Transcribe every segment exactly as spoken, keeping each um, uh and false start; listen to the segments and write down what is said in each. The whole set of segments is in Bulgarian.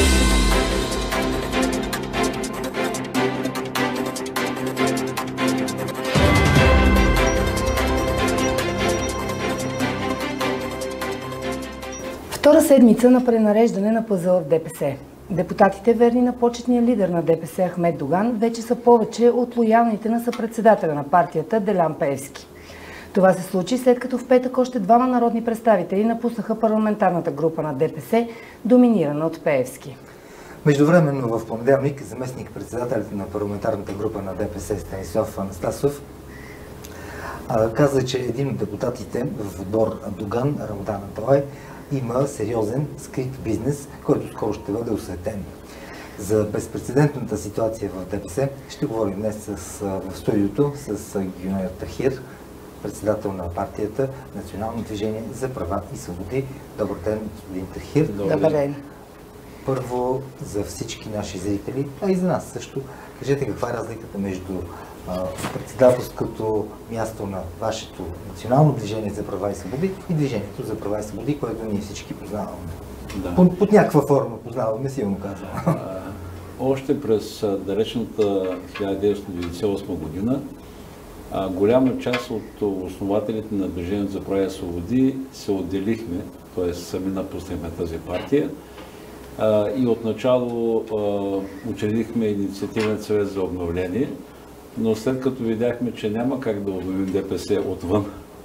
Втора седмица на пренареждане на пъзела в ДПС. Депутатите, верни на почетния лидер на ДПС Ахмед Доган, вече са повече от лоялните на съпредседателя на партията Делян Пеевски. Това се случи след като в петък още двама народни представители напуснаха парламентарната група на ДПС, доминирана от Пеевски. Междувременно в понеделник заместник председателят на парламентарната група на ДПС Станислав Анастасов каза, че един от депутатите в отбор Доган, Рамадан Аталай, има сериозен скрит бизнес, който скоро ще бъде осветен. За безпрецедентната ситуация в ДПС ще говорим днес с, в студиото с Гюнер Тахир, председател на партията Национално движение за права и свободи. Добър ден, господин Тахир. Добър ден. Първо, за всички наши зрители, а и за нас също, кажете каква е разликата между председателското място на вашето Национално движение за права и свободи и Движението за права и свободи, което ние всички познаваме. Да. Под, под някаква форма познаваме, силно казвам. Още през далечната хиляда деветстотин деветдесет и осма година а, голяма част от основателите на Движението за права и свободи се отделихме, т.е. сами напуснахме тази партия а, и отначало а, учредихме инициативен съвет за обновление, но след като видяхме, че няма как да обновим ДПС отвън,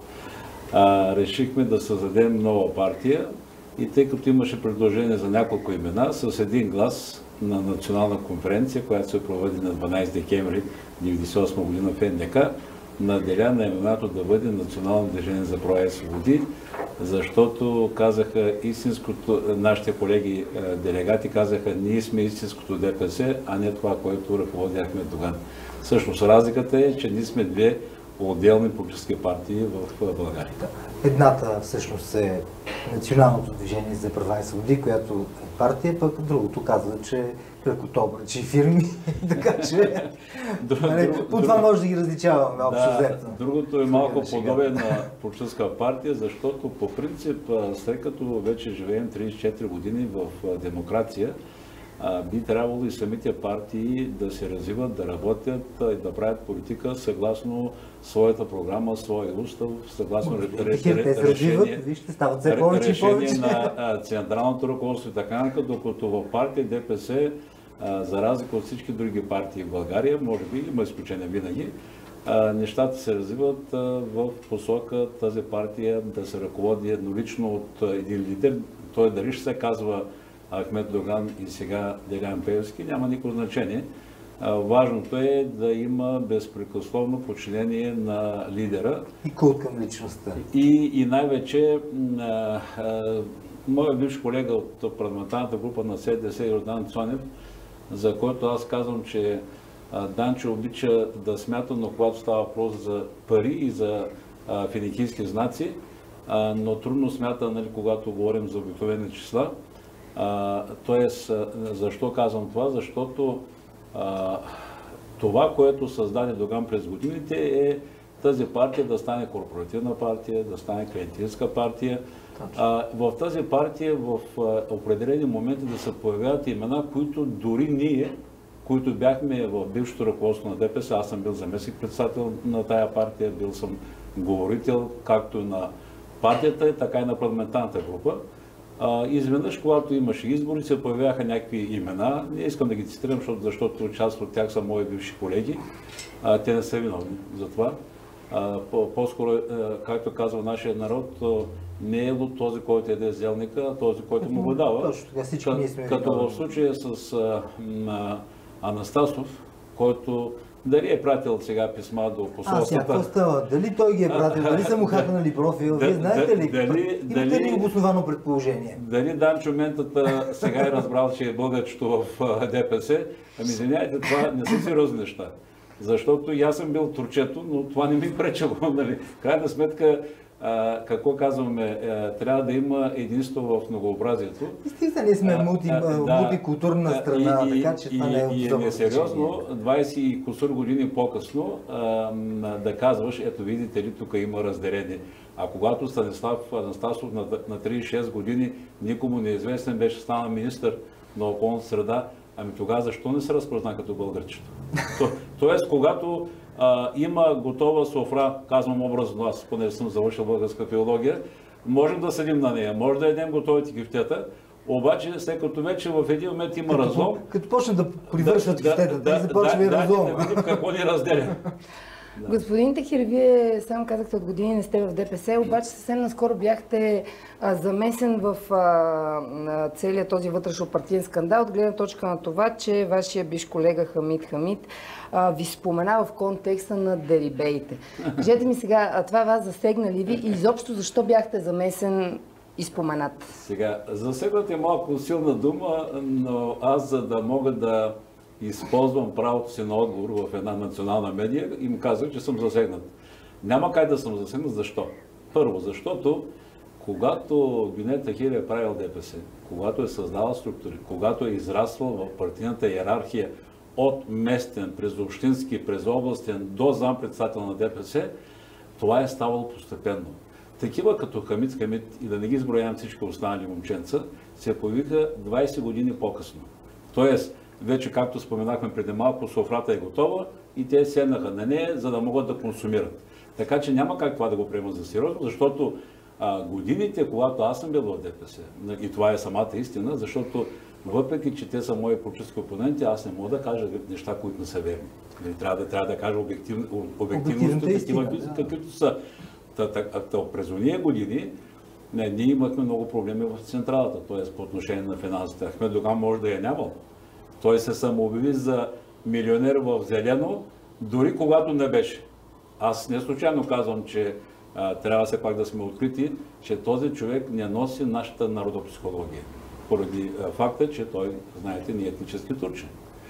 а, решихме да създадем нова партия и тъй като имаше предложение за няколко имена, с един глас на национална конференция, която се проведе на дванадесети декември деветдесет и осма година в Ен Де Ка, наделя наименованието да бъде Национално движение за права и свободи, защото казаха истинското, нашите колеги делегати казаха, ние сме истинското ДПС, а не това, което ръководи Ахмед Доган. Всъщност разликата е, че ние сме две отделни политически партии в България. Едната всъщност е Националното движение за права и свободи, която е партия, пък другото казва, че е кръкотобрачи фирми, така че по това може да ги различаваме общо взето. Другото е малко подобие на политическа партия, защото по принцип, след като вече живеем тридесет и четири години в демокрация, би трябвало и самите партии да се развиват, да работят и да правят политика съгласно своята програма, своя устав, съгласно решение на централното ръководство и така нататък, докато в партия ДПС, за разлика от всички други партии в България, може би има изключение винаги, нещата се развиват в посока тази партия да се ръководи еднолично от един лидер. Той дали ще се казва Ахмед Доган и сега Делян Пеевски, няма никакво значение. Важното е да има безпрекословно подчинение на лидера. И култ към личността. И, и най-вече моят бивш колега от парламентарната група на Се Де Се Йордан Цонев, за който аз казвам, че Данчо обича да смята, но когато става въпрос за пари и за финикийски знаци, но трудно смята, нали, когато говорим за обикновени числа. Uh, тоест, защо казвам това? Защото uh, това, което създаде Доган през годините, е тази партия да стане корпоративна партия, да стане клиентилска партия. Uh, в тази партия в uh, определени моменти да се появяват имена, които дори ние, които бяхме в бившото ръководство на ДПС, аз съм бил заместник председател на тая партия, бил съм говорител както на партията, така и на парламентарната група. Uh, изведнъж, когато имаше избори, се появяха някакви имена. Не искам да ги цитирам, защото, защото част от тях са мои бивши колеги. Uh, те не са виновни за това. Uh, по-скоро, uh, както казва нашия народ, uh, не е луд този, който яде зелника, а този, който му го дава. Точно така, всички ние сме като в случая с uh, uh, Анастасов, който дали е пратил сега писма до посолствата. А, сега какво става? Дали той ги е пратил? Дали са му хакнали профил? Вие знаете ли? Дали, имате ли обосновано предположение? Дали Данчо Ментата сега е разбрал, че е българчето в ДПС? Ами извиняйте, това не са сериозни неща. Защото и аз съм бил турчето, но това не ми пречело. Нали? Крайна сметка, а, какво казваме, а, трябва да има единство в многообразието. Естествено, ние сме мулти, да, мултикултурна страна, и, така че това и, не е и, и е несериозно, двадесет и кусур години по-късно да казваш, ето видите ли, тук има разделение. А когато Станислав Анастасов на, на тридесет и шест години, никому неизвестен, беше станал министър на околната среда, ами тогава защо не се разпозна като българчето? То, тоест, когато а, има готова софра, казвам образно аз, поне съм завършил българска филология, можем да седим на нея, може да едем готовите кифтета, обаче след като вече в един момент има като, разлом... Като почне да привършват да, кифтетата, да, и започва да, и разлом. Да, да видим какво ни разделя. Да. Господин Тахир, вие сам казахте от години не сте в ДПС, обаче съвсем наскоро бяхте а, замесен в а, целият този вътрешно-партиен скандал от гледна точка на това, че вашия биш колега Хамид Хамид а, ви спомена в контекста на дерибеите. Кажете ми сега, а това вас засегна ли ви и изобщо защо бяхте замесен и споменат? Сега, засегнат е малко силна дума, но аз за да мога да използвам правото си на отговор в една национална медия, им казах, че съм засегнат. Няма как да съм засегнат. Защо? Първо, защото когато Гюнет Тахир е правил ДПС, когато е създавал структури, когато е израствал в партийната иерархия от местен, през общински, през областен до зампредседател на ДПС, това е ставало постепенно. Такива като Хамид Хамид, и да не ги изброявам всички останали момченца, се появиха двайсет години по-късно. Тоест, вече, както споменахме преди малко, софрата е готова и те седнаха на нея, за да могат да консумират. Така че няма как това да го приема за сериозно, защото а, годините, когато аз съм бил в ДПС, и това е самата истина, защото въпреки, че те са мои политически опоненти, аз не мога да кажа неща, които не са верни. Трябва да, трябва да кажа обектив, обективността, такива, да. Каквито са. През ония години не, ние имахме много проблеми в централата, т.е. по отношение на финансите. Ахмед Доган може да я нямал. Той се самообяви за милионер в зелено, дори когато не беше. Аз не случайно казвам, че а, трябва все пак да сме открити, че този човек не носи нашата народопсихология. Поради а, факта, че той, знаете, не е етнически турчин.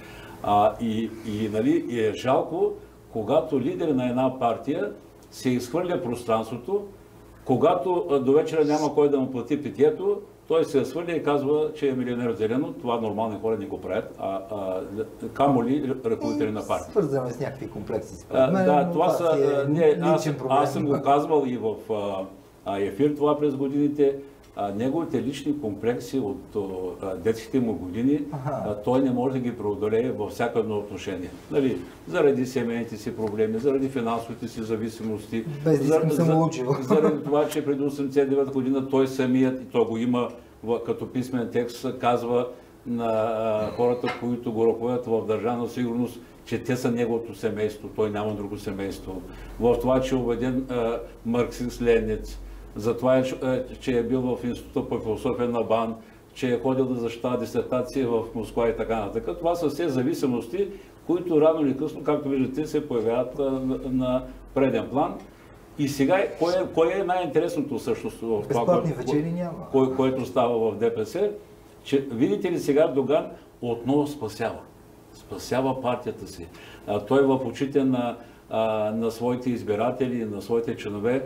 А, и, и, нали, и е жалко, когато лидер на една партия се изхвърля пространството, когато а, до вечера няма кой да му плати питието, той се свърля и казва, че е милионер зелено. Това нормални хора не го правят, а, а камо ли ръководители на партия. Свързваме с някакви комплекси. А, мен, да, това са... е Не, аз, аз съм го казвал и в а, ефир това през годините. А, неговите лични комплекси от а, детските му години, а, той не може да ги преодолее във всяко едно отношение. Нали, заради семейните си проблеми, заради финансовите си зависимости, Без да искам за, за, заради това, че преди осемдесет и девета година той самият, и то го има в, като писмен текст, казва на а, хората, които го ръководят в Държавна сигурност, че те са неговото семейство, той няма друго семейство. В това, че е убеден марксист-ленец, за това, че е бил в Института по философия на БАН, че е ходил да защитава дисертации в Москва и така нататък. Това са все зависимости, които рано или късно, както виждате, се появяват на, на преден план. И сега, кое, кое е най-интересното всъщност в това, което, кое, което става в ДПС, че видите ли сега Доган отново спасява. Спасява партията си. А, той в очите на, а, на своите избиратели, на своите членове,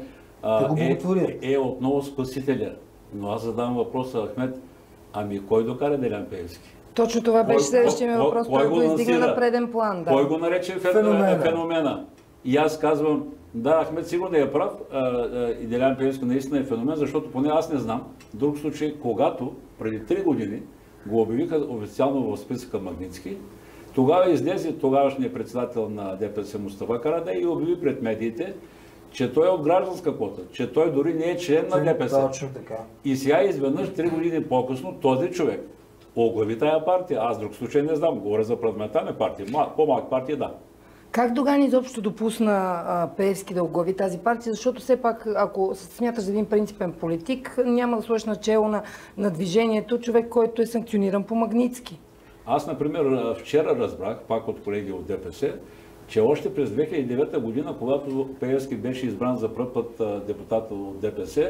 Е, е, е отново спасителя. Но аз задавам въпроса, Ахмед, ами кой докара Делян Пеевски? Точно това беше следващия ми въпрос, който го издигна на преден план. Да. Кой го нарече феномена? феномена? И аз казвам, да, Ахмед сигурно е прав, а, а, и Делян Пеевски наистина е феномен, защото поне аз не знам. В друг случай, когато преди три години го обявиха официално в списъка Магнитски, тогава излезе тогавашният председател на ДПС Мустафа Карадайъ и обяви пред медиите, че той е от гражданска квота, че той дори не е член на ДПС. Точно така. И сега изведнъж, три години по-късно, този човек оглави тая партия. Аз в друг случай не знам, говоря за парламентарна партия. По-малък партия, да. Как Доган изобщо допусна а, Пеевски да оглави тази партия? Защото все пак, ако смяташ за един принципен политик, няма да сложиш начело на, на движението човек, който е санкциониран по Магнитски. Аз, например, вчера разбрах, пак от колеги от ДПС, че още през две хиляди и девета година, когато Пеевски беше избран за пръв път депутат от ДПС,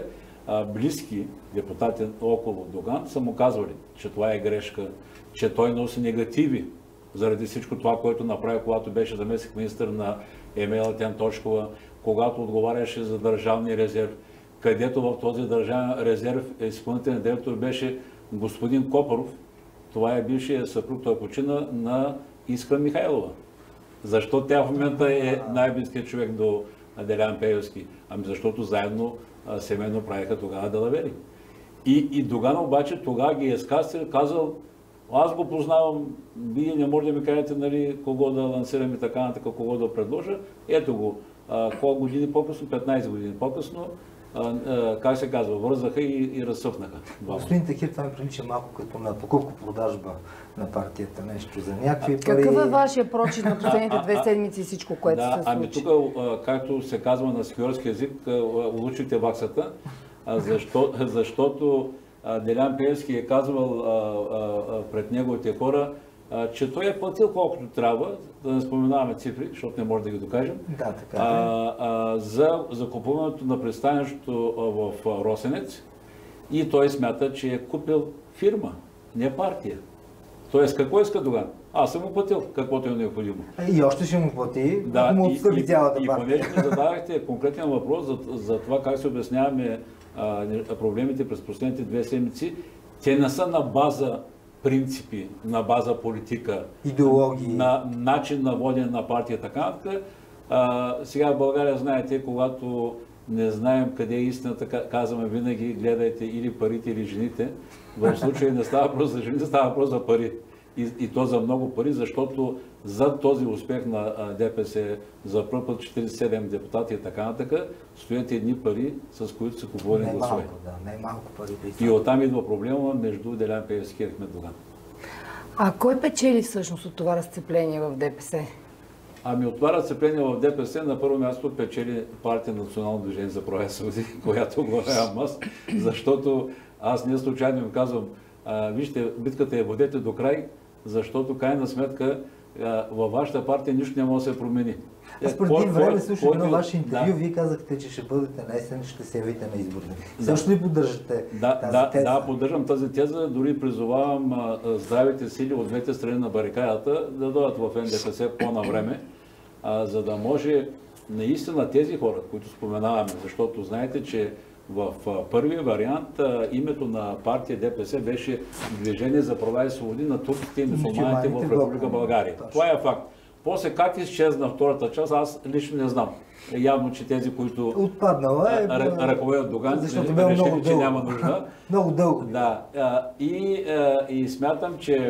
близки депутати около Доган са му казвали, че това е грешка, че той носи негативи заради всичко това, което направи, когато беше заместник министър на Емела Тянтошкова, когато отговаряше за държавния резерв, където в този държавен резерв изпълнителен директор беше господин Копаров. Това е бившия съпруг, той почина, на Искра Михайлова. Защо тя в момента е най-близкият човек до Делян Пеевски? Ами защото заедно семейно правиха тогава далавери. И, и Доган обаче тогава ги е скастил, казал, Аз го познавам, вие не може да ми кажете, нали, кого да лансирам и така нататък, кого да предложа. Ето го, колко години по-късно, петнайсет години по-късно, как се казва, вързаха и, и разсъпнаха. Господин Тахир, това ми прилича малко като на покупко-продажба на партията, нещо за някакви пари. Какъв е вашия прочит на последните две седмици и всичко, което да, се случи? Ами тук, както се казва на скиорски език, улучите ваксата, защо, защото Делян Пеевски е казвал а, а, пред неговите хора, а, че той е платил колкото трябва, да не споменаваме цифри, защото не може да ги докажем, да, така, а, а, за закупуването на пристанището в Росенец и той смята, че е купил фирма, не партия. Тоест, какво иска Доган? Аз съм му платил каквото е необходимо. И още ще му плати, да, ако му и, отстъпи и, цялата и, партия. И понеже ми задавахте конкретен въпрос за, за това как се обясняваме а, проблемите през последните две седмици, те не са на база принципи, на база политика, идеологии, на начин на водене на партия, така. А, сега в България, знаете, когато не знаем къде е истината, казваме винаги гледайте или парите, или жените. В случая не става въпрос за жените, става въпрос за пари. И, и то за много пари, защото зад този успех на ДПС за първ път четирийсет и седем депутати и така нататък, стоят едни пари, с които се купували гласове. Да, не малко пари. И оттам идва проблема между Делян Пеевски и Ахмед Доган. А кой печели всъщност от това разцепление в ДПС? Ами от това разцепление в ДПС на първо място печели партия Национално движение за права и свободи, която главявам аз, защото аз не случайно им казвам, а, вижте, битката я водете до край, защото крайна сметка а, във вашата партия нищо не може да се промени. Аз преди Кой, време кой, слушах едно кой, ваше интервю, да. Вие казахте, че ще бъдете наесен, ще се явите на изборите. Да. Също ли поддържате да, тази да, теза? Да, поддържам тази теза, дори призовавам а, здравите сили от двете страни на барикадата да дойдат в Ен Де Пе Се по-навреме, а, за да може наистина тези хора, които споменаваме, защото знаете, че в първия вариант името на партия Де Пе Се беше Движение за права и свободи на турците и мюсюлманите в Република България. Това е факт. После как изчезна втората част, аз лично не знам. Явно, че тези, които отпаднала е, ръководят Доган, решили, че няма нужда. Много дълго. Да. И, и смятам, че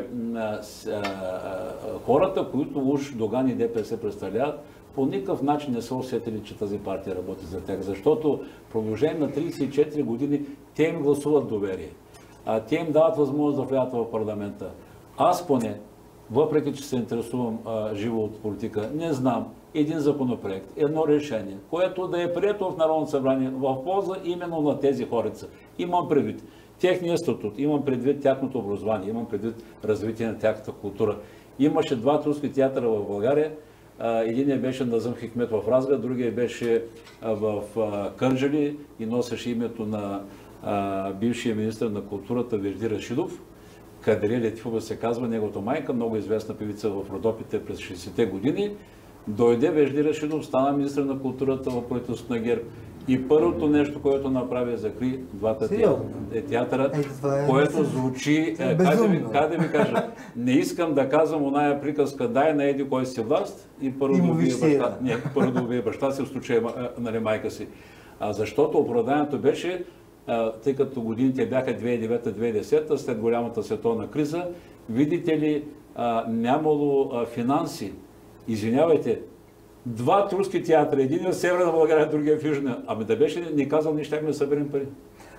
хората, които уж Доган и Де Пе Се представляват, по никакъв начин не са усетили, че тази партия работи за тях, защото в продължение на трийсет и четири години те им гласуват доверие. А, те им дават възможност да влязат в парламента. Аз поне, въпреки че се интересувам а, живо от политика, не знам един законопроект, едно решение, което да е прието в Народното събрание в полза именно на тези хорица. Имам предвид техния статут, имам предвид тяхното образование, имам предвид развитие на тяхната култура. Имаше два турски театъра в България. Единият беше Назъм Хикмет в Разград, другия беше в Кърджали и носеше името на бившия министър на културата Вежди Рашидов. Кадирия Летифова се казва, неговата майка, много известна певица в Родопите през шейсетте години. Дойде Вежди Рашидов, стана министър на културата в правителството на ГЕРБ. И първото нещо, което направи, е закри двата театъра, е, което звучи, е, как, да ви, как да ви кажа, не искам да казвам оная приказка, дай на еди кой си власт и първо да убие баща, не, първо да убие баща си, в случая нали, майка си. А, защото оправданието беше, а, тъй като годините бяха две хиляди и девета - две хиляди и десета, след голямата световна криза, видите ли, а, нямало а, финанси. Извинявайте, два турски театра, един в Северна България, другия в Южна. Ами да беше ни казал, ние щяхме да съберем пари.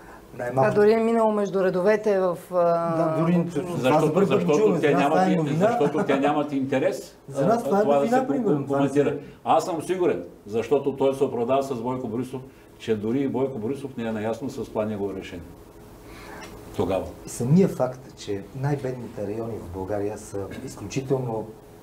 А дори е минало между редовете в... Да, дори... Защото, защото, те нямат, защото те нямат интерес за нас това, това е да се коментира. Аз съм сигурен, защото той се оправдава с Бойко Борисов, че дори и Бойко Борисов не е наясно с това негово решение. Тогава. Самия факт, че най-бедните райони в България са изключително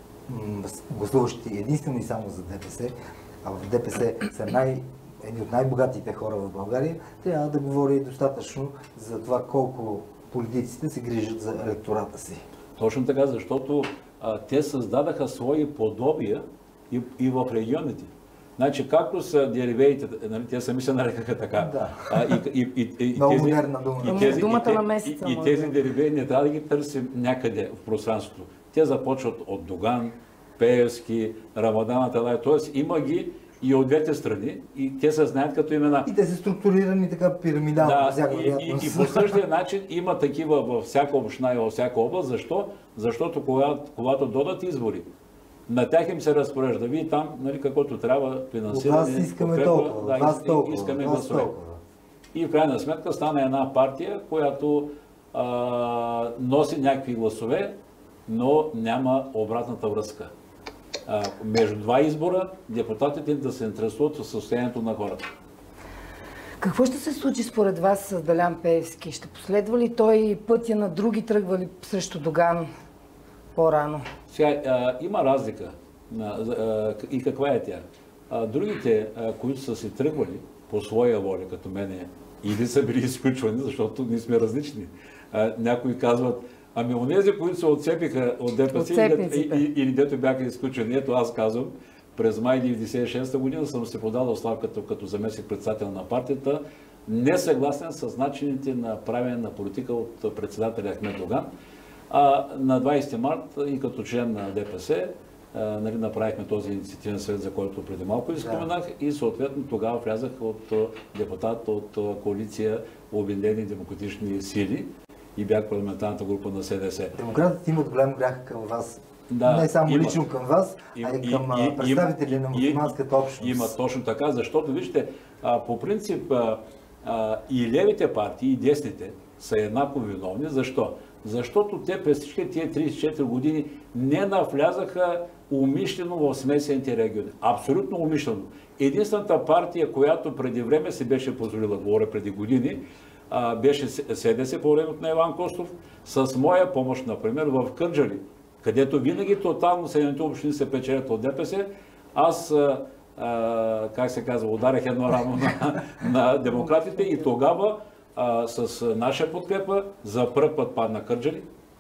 гласуващи единствено и само за Де Пе Се, а в Де Пе Се са най, едни от най-богатите хора в България, трябва да говори достатъчно за това колко политиците се грижат за електората си. Точно така, защото а, те създадаха свои подобия и, и в регионите. Значи, както са деревеите, нали, те сами се нарекаха така. Да. А, и, и, и, и, Много тези, модерна дума. И тези, думата и, на месеца. И, и тези деревеи не трябва да ги търсим някъде в пространството. Те започват от Доган, Пеевски, Рамадан Аталай, т.е. има ги и от двете страни, и те се знаят като имена. И те са структурирани така пирамидално. Да, и, и, и по същия начин има такива във всяка община и във всяка област. Защо? Защото когато, когато додат избори, на тях им се разпорежда. Вие там, нали, каквото трябва, финансиране, от вас искаме подкрепа, толкова, да, вас толкова, искаме вас гласове. толкова. И в крайна сметка стана една партия, която а, носи някакви гласове, но няма обратната връзка. А, между два избора депутатите да се интересуват от състоянието на хората. Какво ще се случи според вас с Делян Пеевски? Ще последва ли той пътя на други, тръгва ли срещу Доган по-рано? Сега, а, има разлика. А, а, и каква е тя? А, другите, а, които са си тръгвали по своя воля, като мене, или са били изключвани, защото ние сме различни. А, някои казват, ами онези, които се отцепиха от ДПС или, или дето бяха изключени. Ето аз казвам, през май деветдесет и шеста година съм се подал оставката като заместник председател на партията, не съгласен с начините на правене на политика от председателя Ахмед Доган. А на двадесети март и като член на ДПС а, нали, направихме този инициативен съвет, за който преди малко изпоменах, да. И съответно тогава влязах от депутат от коалиция Обединени демократични сили и бях парламентарната група на СДС. Демократите имат голям грях към вас. Да, не само има, лично към вас, има, а и към и, представители и, на мюсюлманската общност. Има точно така, защото вижте, а, по принцип а, а, и левите партии, и десните са еднакво виновни. Защо? Защото те през всички тия тридесет и четири години не навлязаха умишлено в смесените региони. Абсолютно умишлено. Единствената партия, която преди време се беше позволила, говоря преди години, а, беше СДС по времето на Иван Костов, с моя помощ, например, в Кърджали, където винаги тотално Съединените общини се печелят от ДПС, аз, а, а, как се казва, ударях едно рамо на, на демократите и тогава а, с наша подкрепа за първ път падна Кърджали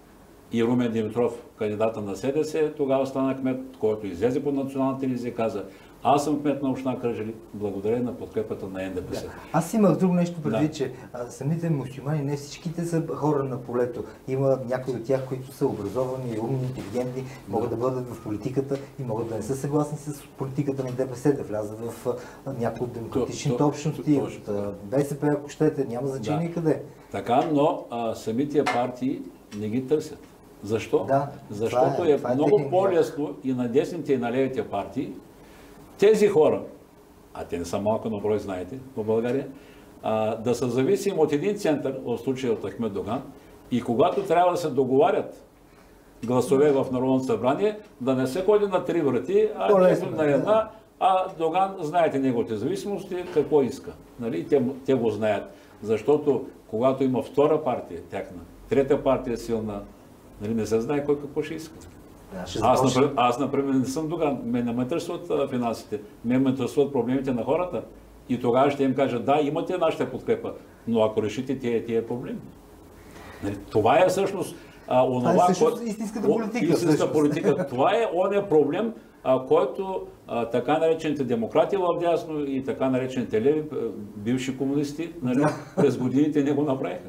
и Румен Димитров, кандидата на СДС, тогава стана кмет, който излезе по национална телевизия и каза: аз съм кмет на община Кърджали, благодаря на подкрепата на Н Д П С. Да. Аз имах друго нещо преди, да. че а, самите мюсюлмани, не всичките са хора на полето. Има някои от тях, които са образовани, умни, интелигентни, могат да, да бъдат в политиката и могат да не са съгласни с политиката на Д П С, да влязат в а, някои от демократичните то, общности, то, то, от Б С П, ако щете, няма значение да. Къде. Така, но а, самите партии не ги търсят. Защо? Да, защото е, е, е много по-лесно и на десните и на левите партии тези хора, а те не са малко на брой, знаете, в България, а, да са зависими от един център, в случая от Ахмед Доган, и когато трябва да се договарят гласове в Народното събрание, да не се ходи на три врати, а на една, да. А Доган, знаете неговите зависимости, какво иска. Нали? Те, те го знаят. Защото когато има втора партия, тяхна, трета партия силна, нали, не се знае кой какво ще иска. Да, аз, например, аз, например, не съм Доган. Ме не ме интересуват финансите. Ме ме интересуват проблемите на хората. И тогава ще им кажа: да, имате нашата подкрепа, но ако решите тия, тия проблеми. Нали, това е всъщност а, онова, е също истинската политика. Истинската политика. Това е оня проблем, а, който а, така наречените демократи вдясно и така наречените леви, бивши комунисти, нали, през годините не го направиха.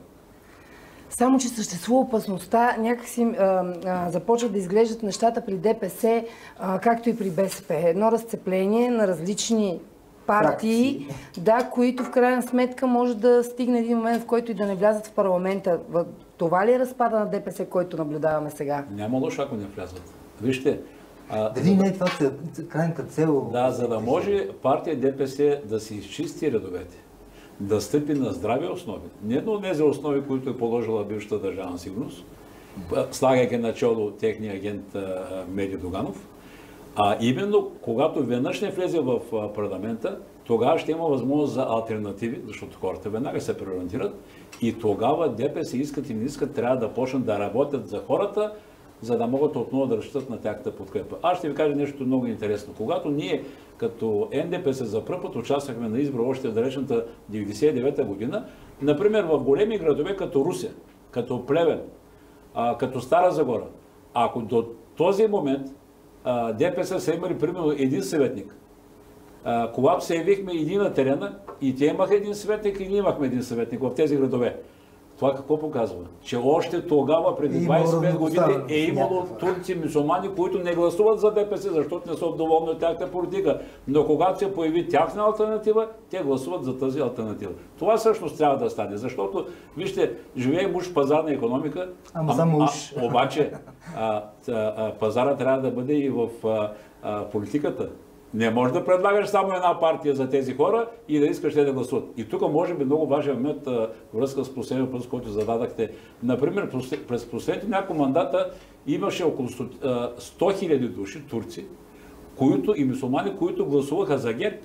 Само че съществува опасността, някакси а, а, започват да изглеждат нещата при Д П С, а, както и при Б С П. Едно разцепление на различни партии, да, които в крайна сметка може да стигне един момент, в който и да не влязат в парламента. Това ли е разпада на Д П С, който наблюдаваме сега? Няма лошо, ако не влязат. Вижте. А, Дали не е това крайната цел? Да, за да може партия Д П С да си изчисти редовете, да стъпи на здрави основи. Не едно от тези основи, които е положила бившата държавна сигурност, слагайки начало техния агент Меди Доганов, а именно когато веднъж не влезе в парламента, тогава ще има възможност за алтернативи, защото хората веднага се преориентират и тогава Д П С искат и не искат, трябва да почнат да работят за хората, за да могат отново да разчитат на тяхната подкрепа. Аз ще ви кажа нещо много интересно. Когато ние като Н Д П С за пръв път участвахме на избора още в далечната деветдесет и девета година, например в големи градове като Русе, като Плевен, а, като Стара Загора, ако до този момент а, Д П С са имали примерно един съветник, а, когато се явихме един на терена и те имаха един съветник и ние имахме един съветник в тези градове, Това какво показва? Че още тогава, преди двайсет и пет години, е имало турци мюсюлмани, които не гласуват за ДПС, защото не са доволни от тяхната политика. Но когато се появи тяхна алтернатива, те гласуват за тази алтернатива. Това всъщност трябва да стане, защото, вижте, живеем уж в пазарна икономика, Ама а, само уж. А, обаче а, а, пазара трябва да бъде и в а, а, политиката. Не можеш да предлагаш само една партия за тези хора и да искаш те да гласуват. И тук може би много важен момент връзка с последния въпрос, който зададахте. Например, през последните няколко мандата имаше около сто хиляди души турци, които, и мюсюлмани, които гласуваха за ГЕРБ.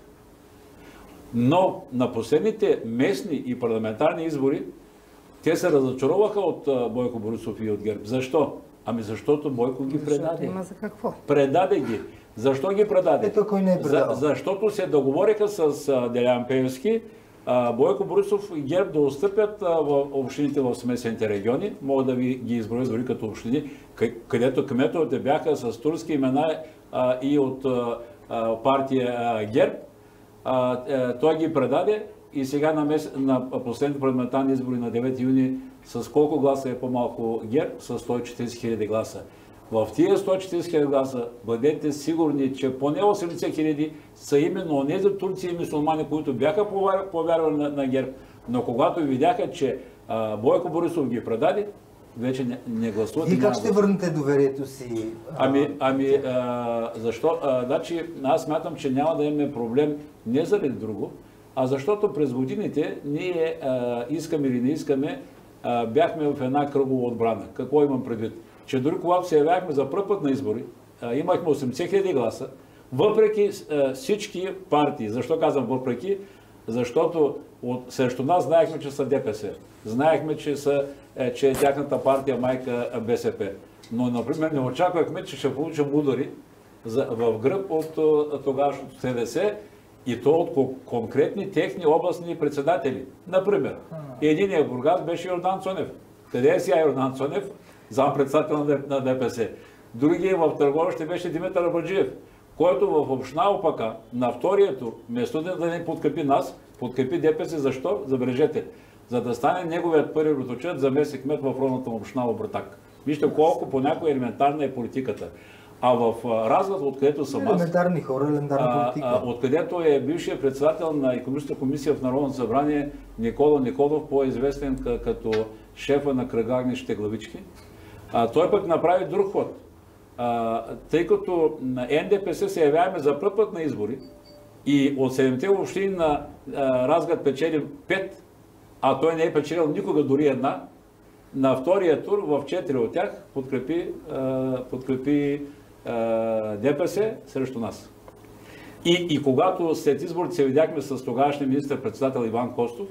Но на последните местни и парламентарни избори те се разочароваха от Бойко Борисов и от ГЕРБ. Защо? Ами защото Бойко ги предаде. Защото има за какво? Предаде ги. Защо ги предаде? Ето, кой не е предал. За, защото се договориха с а, Делян Пеевски, а, Бойко Борисов и ГЕРБ да отстъпят а, в общините в смесените региони. Мога да ви ги изброя дори като общини, където кметовете бяха с турски имена а, и от а, а, партия а, ГЕРБ. А, а, той ги предаде и сега на, мес... на последните парламентарни избори на девети юни с колко гласа е по-малко ГЕРБ? С сто и четирийсет хиляди гласа. В тия сто и четирийсет хиляди гласа бъдете сигурни, че поне осемдесет хиляди са именно онези турци и мюсюлмани, които бяха повярвали на, на ГЕРБ, но когато видяха, че а, Бойко Борисов ги предаде, вече не, не гласуват. И как ще върнете доверието си? Ами, ами а, защо? А, значи, аз смятам, че няма да имаме проблем не заради друго, а защото през годините ние а, искаме или не искаме, а, бяхме в една кръгова отбрана. Какво имам предвид? Че дори когато се явяхме за пръв път на избори, а, имахме осемдесет хиляди гласа, въпреки а, всички партии. Защо казвам въпреки? Защото от, срещу нас знаехме, че са ДПС. Знаехме, че, са, е, че е тяхната партия майка БСП. Но, например, не очаквахме, че ще получим удари за, в гръб от тогавашното СДС и то от конкретни техни областни председатели. Например, единият в Бургас беше Йордан Цонев. Къде е сега Йордан Цонев? Зампредседател на ДПС. Другият в Търговище беше Димитър Абаджиев, който в община Опака на втория тур, вместо да не подкрепи нас, подкрепи ДПС. Защо? Забележете. За да стане неговият първи роточет заместник кмет в родната му община Обратак. Вижте колко понякога елементарна е политиката. А в Разград, откъдето съм аз, елементарни хора, елементарна политика. А, а, откъдето е бившият председател на икономическата комисия в Народното събрание Никола Николов, по-известен като шефа на кръглагнищите главички, а, той пък направи друг ход. А, тъй като на Ен Де Пе Се се явяваме за пръв път на избори и от седемте общини на а, Разград печели пет, а той не е печелил никога дори една, на втория тур в четири от тях подкрепи, а, подкрепи а, Де Пе Се срещу нас. И, и когато след изборите се видяхме с тогавашния министър-председател Иван Костов,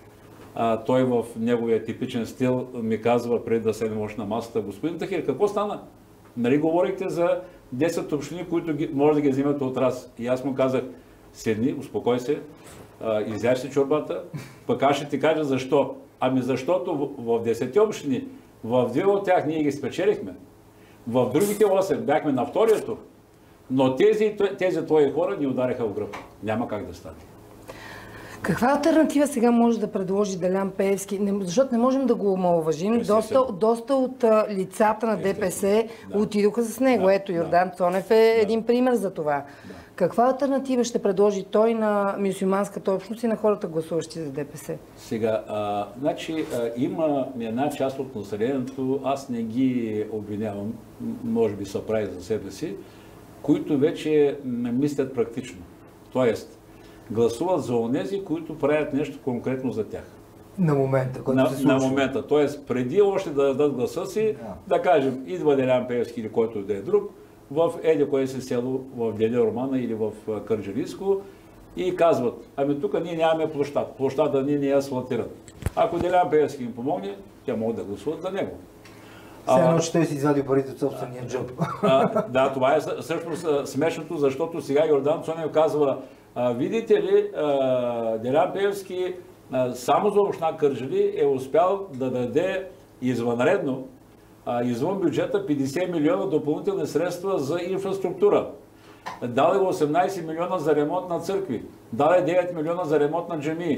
а, той в неговия типичен стил ми казва преди да седем още на масата: господин Тахир, какво стана? Нали говорихте за десет общини, които ги, може да ги взимате от раз. И аз му казах: седни, успокой се, изяж си чорбата, пък аз ще ти кажа защо. Ами защото в, в десет общини, в две от тях ние ги спечелихме, в другите осем бяхме на втория тур, но тези, тези твои хора ни удариха в гръб. Няма как да стане. Каква алтернатива сега може да предложи Делян Пеевски? Не, защото не можем да го омаловажим. Доста, доста от а, лицата на Де Пе Се да. отидоха с него. Да, Ето, Йордан да. Цонев е да. един пример за това. Да. Каква алтернатива ще предложи той на мюсюлманската общност и на хората, гласуващи за Де Пе Се? Сега, а, значи, а, има една част от населението, аз не ги обвинявам, може би са прави за себе си, които вече мислят практично. Тоест, гласуват за онези, които правят нещо конкретно за тях. На момента, който на, се случва. На момента. Тоест, преди още да дадат гласа си, да, да кажем, идва Делян Пеевски или който да е друг, в еди кое се село, в Деля Романа или в Кърджалийско, и казват: ами тук ние нямаме площад, площада ни не е асфалтиран. Ако Делян Пеевски им помогне, те могат да гласуват за него. Все едно, че той си извади парите от собствения джоб. А, да, това е всъщност смешното, защото сега Йордан Цонев казва: а, видите ли, а, Делян Пеевски а, само за община Кърджали е успял да даде извънредно, а, извън бюджета, петдесет милиона допълнителни средства за инфраструктура. Даде осемнайсет милиона за ремонт на църкви, даде девет милиона за ремонт на джамии,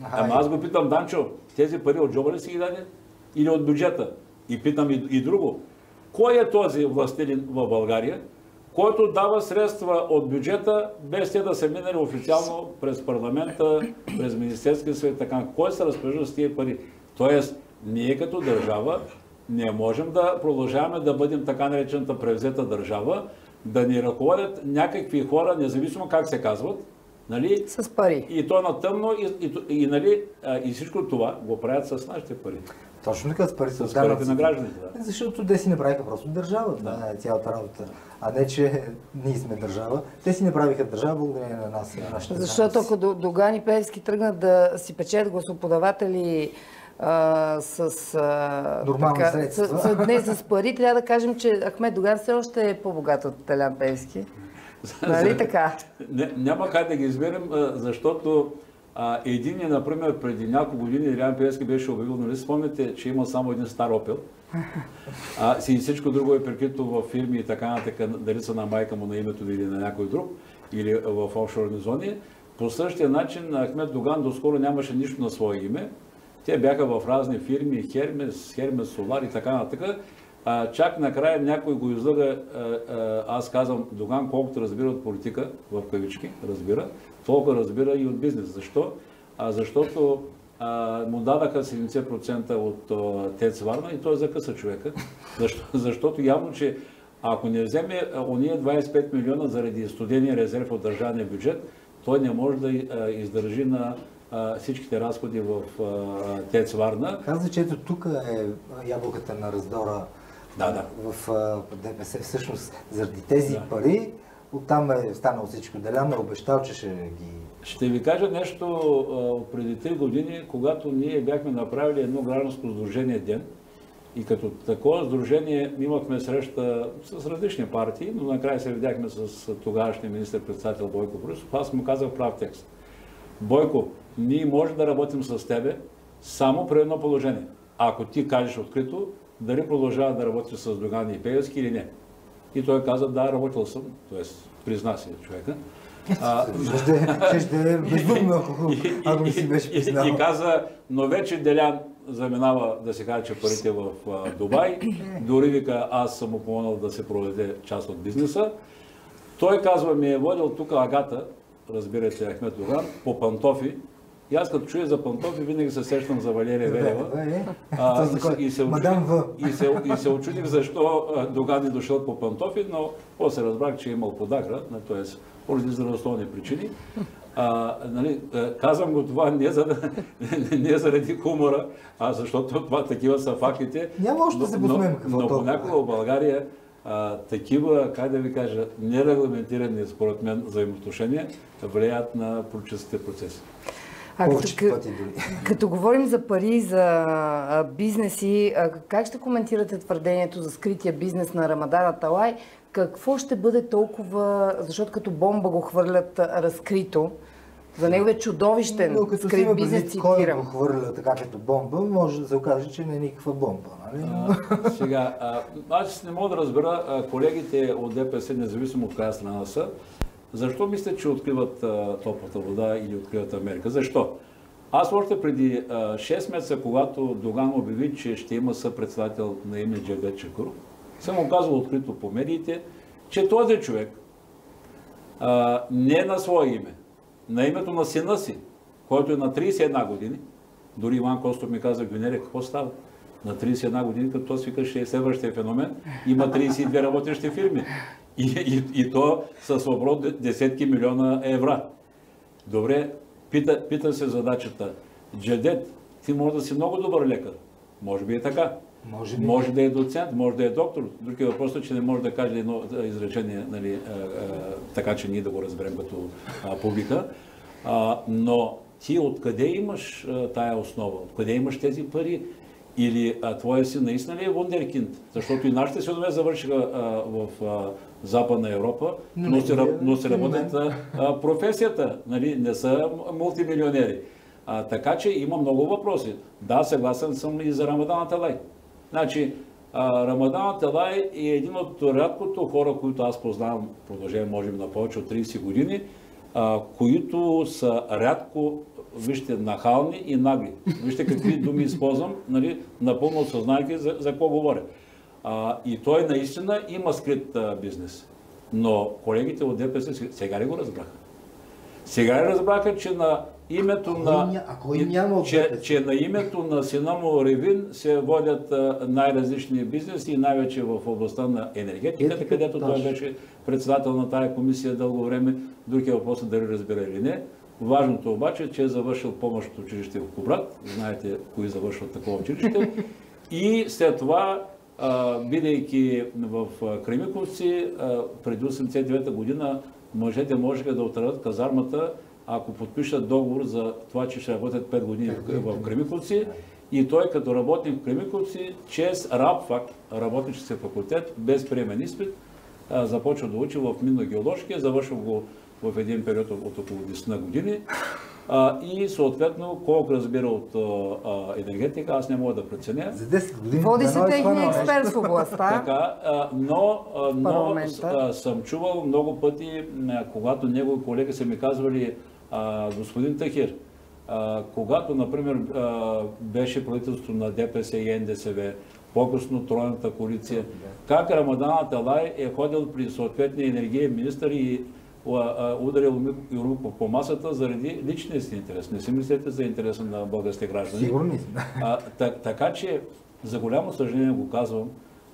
Ама аз го питам, Данчо, тези пари от джоба ли си ги даде? Или от бюджета? И питам и, и друго. Кой е този властелин в България, който дава средства от бюджета, без те да са минали официално през парламента, през Министерския съвет, така. Кой се разпорежда с тия пари? Тоест, ние като държава не можем да продължаваме да бъдем така наречената превзета държава, да ни ръководят някакви хора, независимо как се казват, нали? С пари. И то на тъмно, и, и, и, нали, и всичко това го правят с нашите пари. Точно така, с парите с парите на гражданите. Да. Защото те си направиха просто държава, това да. е цялата работа. А не, че ние сме държава. Те си направиха държава благодарение на нас. На Защото ако Доган и Пеевски тръгнат да си печелят гласоподаватели а, с, а, нормални така, средства. С, с, не с пари, трябва да кажем, че Ахмед Доган все още е по-богат от Делян Пеевски. Нали така? Не, няма как да ги изберем, защото а, един е, например, преди няколко години Делян Пеевски беше обявил, нали спомняте, че има само един стар Опел. А, си всичко друго е прикрито в фирми и така нататък, дали са на майка му, на името или на някой друг, или в офшорни зони. По същия начин Ахмед Доган доскоро нямаше нищо на свое име. Те бяха в разни фирми, Хермес, Хермес Солар и така нататък. А, чак накрая някой го излъга, аз казвам, Доган колкото разбира от политика, в кавички, разбира, толкова разбира и от бизнес. Защо? А, защото а, му дадаха седемдесет процента от а, ТЕЦ Варна и той закъса човека. Защо? Защото явно, че ако не вземе ония двадесет и пет милиона заради студения резерв от държавния бюджет, той не може да а, издържи на а, всичките разходи в а, ТЕЦ Варна. Казва, че ето тук е ябълката на раздора. Да, да. В ДПС всъщност заради тези да. пари, оттам е станало всичко. Делян е обещал, че ще ги... Ще ви кажа нещо а, преди три години, когато ние бяхме направили едно гражданско сдружение ден и като такова сдружение имахме среща с различни партии, но накрая се видяхме с тогавашния министър-председател Бойко Борисов. Аз му казах прав текст. Бойко, ние може да работим с тебе само при едно положение. Ако ти кажеш открито, дали продължава да работи с Доган и Пеевски или не. И той каза, да, работил съм, т.е. призна си човека. Ще е безумно, ако ми си беше признал. И каза, но вече Делян заминава да се каже, че парите в Дубай. Дори вика, аз съм му помогнал да се проведе част от бизнеса. Той казва, ми е водил тук Агата, разбирате, Ахмед Доган, по пантофи. И аз като чуя за пантофи, винаги се сещам за Валерия Велева. А, и, и, се очудих, и, се, и се очудих защо Доган е дошъл по пантофи, но после разбрах, че е имал подагра, т.е. поради здравословни причини. А, нали, казвам го това не, за да, не заради хумора, а защото това такива са фактите. Няма още да се посмеем. Но, но понякога в България а, такива, как да ви кажа, нерегламентирани според мен взаимоотношения влияят на политическите процеси. А, като, като говорим за пари, за а, бизнеси, а, как ще коментирате твърдението за скрития бизнес на Рамадан Аталай? Какво ще бъде толкова, защото като бомба го хвърлят а, разкрито, за неговия чудовищен но, като скрит бизнес, цитирам. Кой го хвърля така като бомба, може да се окаже, че не е никаква бомба. Нали? А, сега, а, аз не мога да разбера а, колегите от ДПС, независимо от коя страна са, защо мислят, че откриват а, топлата вода или откриват Америка? Защо? Аз още преди а, шест месеца, когато Доган обяви, че ще има съпредседател на име Джевдет Чакъров, съм му казал открито по медиите, че този човек а, не е на свое име, на името на сина си, който е на тридесет и една години, дори Иван Костов ми каза, Гюнерия, какво става? На тридесет и една години, като той свика, ще е следващия феномен, има тридесет и две работещи фирми. И, и, и то с оборот десетки милиона евра. Добре, пита, пита се задачата. Джевдет, ти може да си много добър лекар. Може би е така. Може, би. може да е доцент, може да е доктор. Други въпрос е, че не може да каже едно изречение, нали, а, а, така че ние да го разберем като а, публика. А, но ти откъде имаш а, тая основа? Откъде имаш тези пари? Или а, твоя си наистина ли е вундеркинд? Защото и нашите синове завършиха а, в а, Западна Европа, но, но, се, но се работят а, професията, нали? Не са мултимилионери. А, така че има много въпроси. Да, съгласен съм и за Рамадан Аталай. Значи, а, Рамадан Аталай е един от рядкото хора, които аз познавам, продължение може би на повече от тридесет години, а, които са рядко вижте, нахални и нагли. Вижте какви думи използвам, нали, напълно осъзнайки за, за какво говоря. А, и той наистина има скрит а, бизнес. Но колегите от ДПС сега ли го разбраха? Сега ли разбраха, че на името на, Ако и няма че, че на името на сина му Ревин се водят най-различни бизнеси и най-вече в областта на енергетиката, където той беше председател на тая комисия дълго време. Друг е въпросът дали разбира или не. Важното обаче е, че е завършил помощното училище в Кубрат. Знаете кои завършват такова училище. И след това, бидейки в Кремиковци, преди осемдесет и девета година мъжете можеха да отърват казармата, ако подпишат договор за това, че ще работят пет години в Кремиковци. И той като работник в Кремиковци, чрез рабфак, работнически факултет, без приемен изпит, започва да учи в минно-геоложки, завършва го в един период от около десет години. И съответно, колко разбира от енергетика, аз не мога да преценя. За десет години. Води се техния експерт в областта. Така, но, но съм чувал много пъти, когато негови колеги са ми казвали, господин Тахир, когато, например, беше правителството на ДПС и Н Д С В, по-късно тройната коалиция, как Рамадан Аталай е ходил при съответния енергиен министър и ударил Юрупов по масата заради личния си интерес. Не си мислете за интереса на българските граждани. Сигурно. Така че, за голямо съжаление го казвам,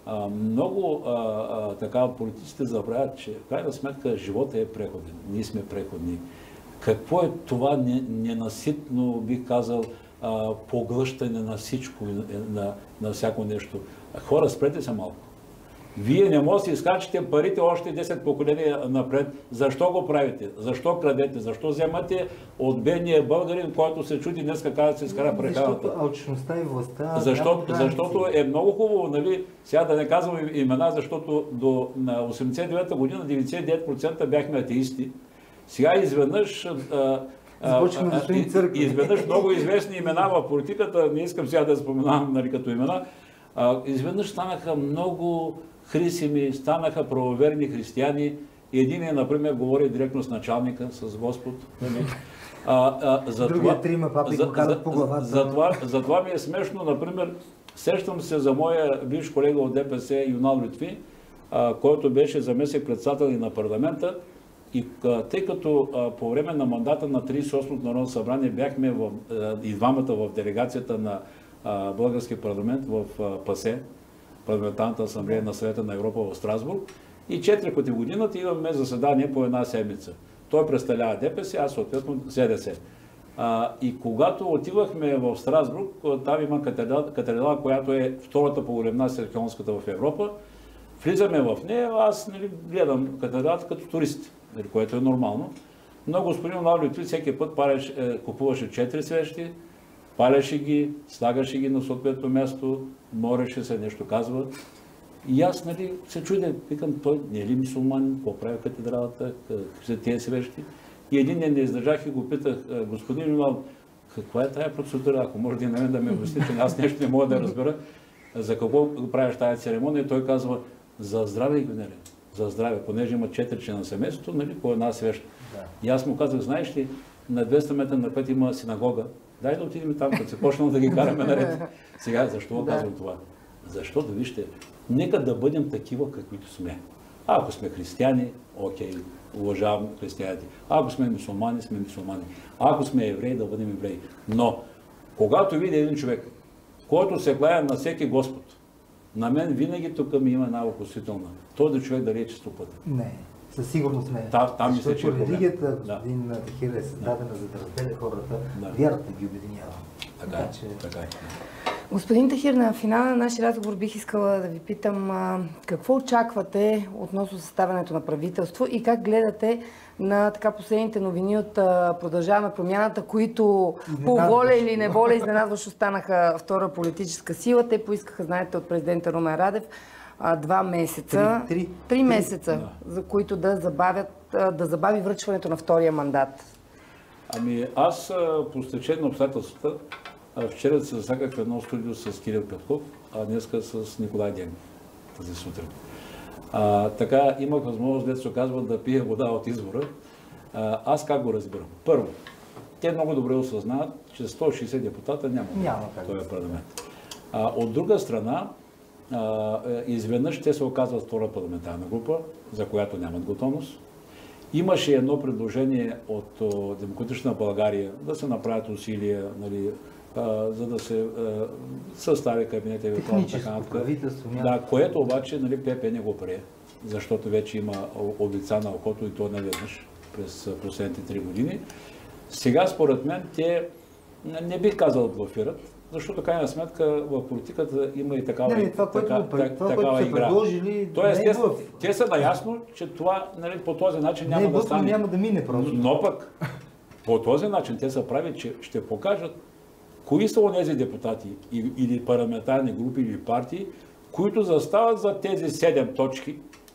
много така политиците забравят, че в крайна сметка живота е преходен. Ние сме преходни. Какво е това ненаситно, бих казал, поглъщане на всичко, на, на всяко нещо? Хора, спрете се малко. Вие не можете да изкачите парите още десет поколения напред. Защо го правите? Защо крадете? Защо вземате от бедния българин, който се чуди днес как да се изкара прехраната? Защото алчността и властта... Защото, защото е много хубаво, нали, сега да не казвам имена, защото до на осемдесет и девета година деветдесет и девет процента бяхме атеисти. Сега изведнъж... А, а, а, изведнъж много известни имена в политиката, не искам сега да споменавам, нали, като имена, а, изведнъж станаха много хрисими, станаха правоверни християни. Единият, например, говори директно с началника, с Господ. А, а, за Другия това, трима папи за, го карат по главата. За, за, това, за това ми е смешно, например, сещам се за моя бивш колега от ДПС Юнал Лютви, а, който беше заместник-председател и на парламента. И а, тъй като а, по време на мандата на тридесет и осмото Народно събрание бяхме в, а, и двамата в делегацията на а, българския парламент в а, ПАСЕ, Парламентарната асамблея на Съвета на Европа в Страсбург, и четири пъти в годината имаме заседание по една седмица. Той представлява ДПС, аз съответно С Д С. А, и когато отивахме в Страсбург, там има катедрала, катедрала, която е втората по големина след Хелонската в Европа. Влизаме в нея, аз, нали, гледам катедралата като турист, нали, което е нормално. Но господин Лавлютви всеки път пареш, е, купуваше четири свещи, паляше ги, слагаше ги на съответното място, мореше се, нещо казва. И аз, нали, се чудя, викам, той не е ли мюсюлманин, какво прави катедралата, какви са тези свещи. И един ден не издържах и го питах, господин Юнал, каква е тая процедура, ако може да мен да ме обясни, че аз нещо не мога да разбера, за какво го правиш тая церемония. И той казва, за здраве, Игнере, за здраве, понеже има четири члена на семейството, нали, по една свеща. Да. И аз му казах, знаеш ли, на двеста метра напред има синагога, дай да отидем там, като се почнем да ги караме наред. Сега, защо го казвам това? Защото, вижте, нека да бъдем такива, каквито сме. А ако сме християни, окей, уважавам християните. А ако сме мюсюлмани, сме мюсюлмани. А ако сме евреи, да бъдем евреи. Но, когато видя един човек, който се гледа на всеки Господ, на мен винаги тук ми има една въпросителна. Този човек дали е чистопътен? Не, със сигурност не. Та, там мисля, че е проблем. Религията, господин Тахир, е създадена, да. за да разделя хората, да. Вярата ги обединява. Така е, че... така е. Господин Тахир, на финала на нашия разговор бих искала да ви питам а, какво очаквате относно съставянето на правителство и как гледате на така последните новини от а, Продължаваме промяната, които по воля или неволя изненадващо станаха втора политическа сила. Те поискаха, знаете, от президента Румен Радев а, два месеца, три, три, три, три месеца, да. за които да забавят, а, да забави връчването на втория мандат. Ами аз по стечение на обстоятелствата вчера се засяках в едно студио с Кирил Петков, а днеска с Николай Денков тази сутрин. А, така имах възможност, дето се казва, да пия вода от извора. А, аз как го разбирам? Първо, те много добре осъзнават, че сто и шейсет депутата няма, Няма как в този да парламент. А, от друга страна, а, изведнъж те се оказват втора парламентарна група, за която нямат готовност. Имаше едно предложение от о, Демократична България да се направят усилия, нали, а, за да се а, състави кабинет и Техническо правителство, няма. да, което обаче, нали, ПП не го прие, защото вече има облица на окото и то не веднъж през последните три години. Сега, според мен, те не бих казал да блофират, защото крайна сметка в политиката има и такава, Не, това, което, така, това, това, такава което са игра. предложили, Тоест, не е те, блъф. те са наясно, че това, нали, по този начин Не е няма да блъф, но стане. няма да мине просто. Но пък по този начин те са прави, че ще покажат кои са онези депутати или парламентарни групи или партии, които застават за тези седем точки,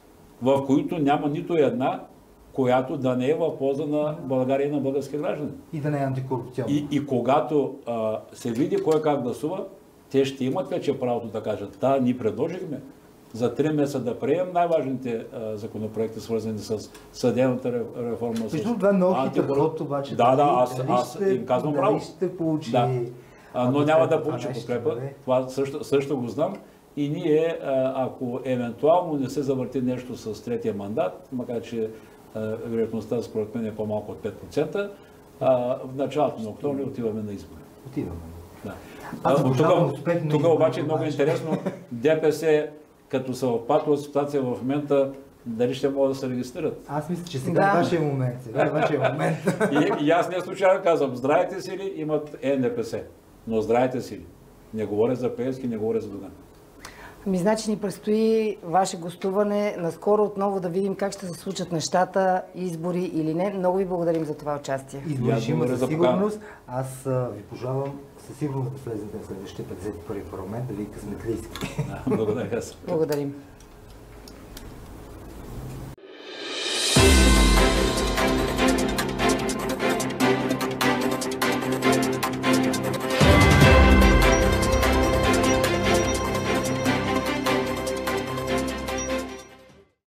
в които няма нито една, която да не е в полза на България и на български граждани. И да не е антикорупционно. И, и когато а, се види кой как гласува, те ще имат вече правото да кажат: да, ние предложихме за три месеца да приемем най-важните а, законопроекти, свързани с съдебната реформа. Между това е много хитър ход, обаче. Да, да, дали- аз, дали аз ще- им казвам дали право. ще получи... Да. А, но няма да това получи нещо, подкрепа. нали? Това също, също го знам. И ние, а, ако евентуално не се завърти нещо с третия мандат, макар че а, вероятността според мен е по-малко от пет процента, а, в началото на октомври отиваме на избори. Отиваме. Да. Аз А, пожелавам тук, успех на тук изборите, обаче е много обаче. интересно, ДПС, като са в патова ситуация в момента, дали ще могат да се регистрират. Аз мисля, че сега Да. е вашия момент. Сега е вашия момент. И, и аз не случайно казвам: здравите сили имат Е Н П С, но здравите сили. Не говоря за Пеевски, не говоря за Доган. Ами, значи ни предстои ваше гостуване. Наскоро отново да видим как ще се случат нещата, избори или не. Много ви благодарим за това участие. Избори ще има благодаря със за покана. сигурност. Аз а, ви пожелавам със сигурност да влезете в следващия петдесет и първи парламент, да ви късметлийски. Да, благодаря аз. Благодарим.